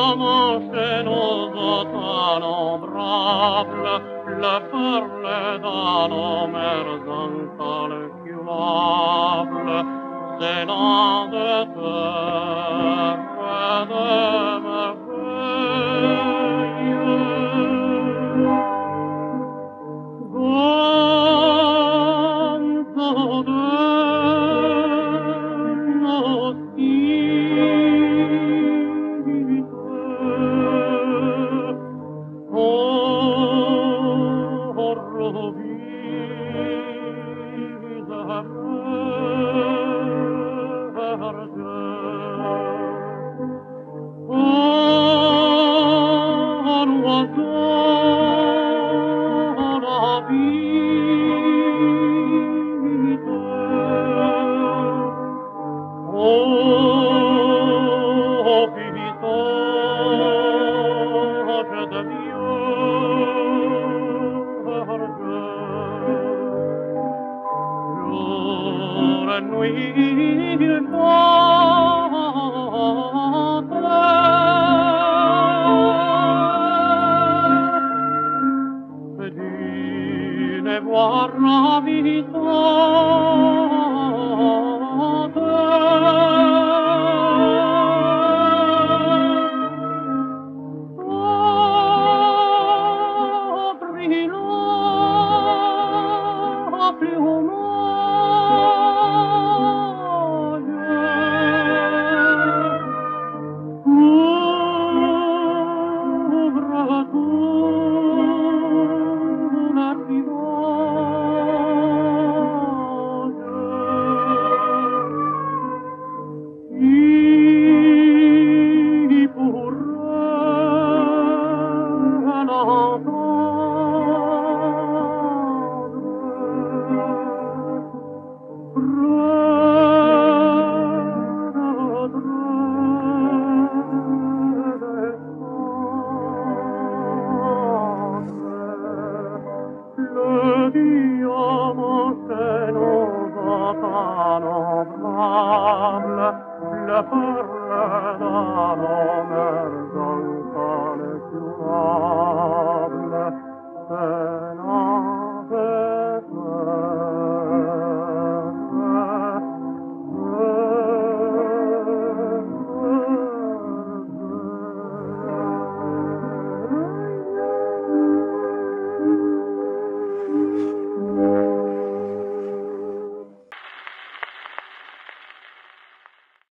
chez nos automnes ombrables, le perle dans nos mers incalculables, c'est l'un de terre et de merveilles. Gonzo de nos voir ravitante brilla couvre tout l'arrivage. Qui pourrait le diamant chez nos automnes ombrables, le perle dans nos mers incalculables.